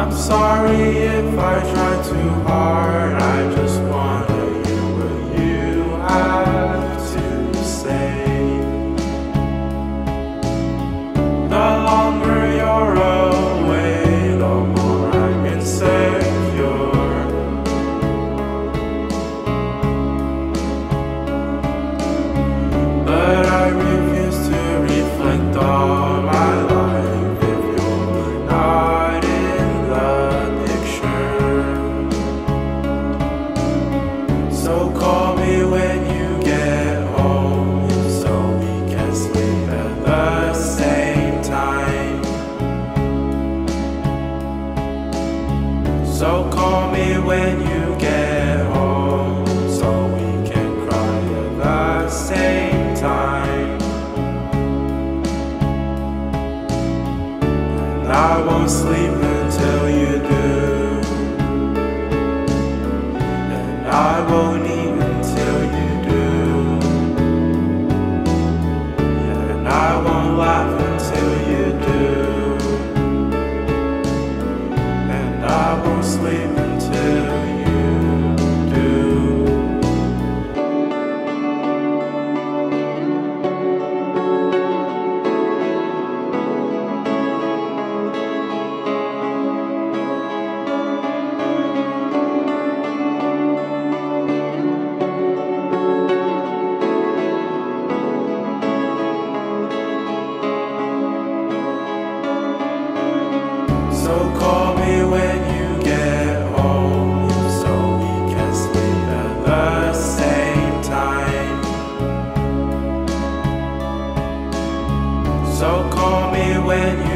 I'm sorry if I try too hard. I just wanna hear what you have to say. The longer you're away, the more I'm insecure. But I refuse to reflect on my life if you're not in the picture. So call me when you get home, so we can sleep at the same time. So call me when you get home, so we can cry at the same time. And I won't sleep until you do, and I won't eat until you do, and I won't laugh until you do, and I won't sleep until you do. So call me when you get home, so we can sleep at the same time. So call me when you